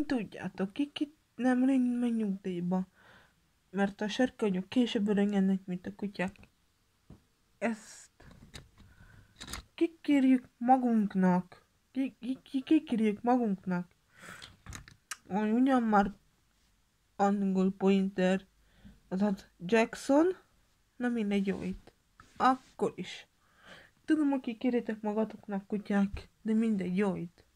nem tudjátok, ki nem megy nyugdíjba, mert a serkanyok később öregednek, mint a kutyák. Ezt kikérjük magunknak. Kikérjük magunknak. Ugyan már angol pointer, azaz Jackson, na mindegy, jó itt. Akkor is. Tudom, hogy kikérjétek magatoknak, kutyák, de mindegy, jó itt.